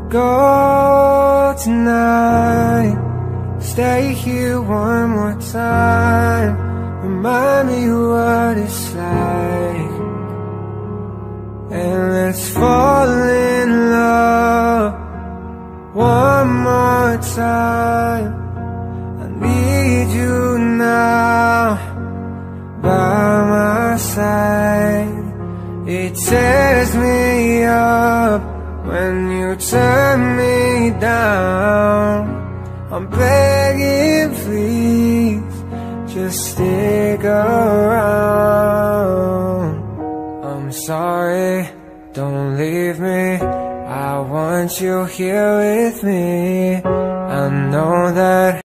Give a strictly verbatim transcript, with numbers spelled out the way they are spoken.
go tonight. Stay here one more time. Remind me what it's like, and let's fall in love one more time. I need you now by my side. It tears me up when you turn me down. I'm begging, please, just stick around. I'm sorry, don't leave me. I want you here with me. I know that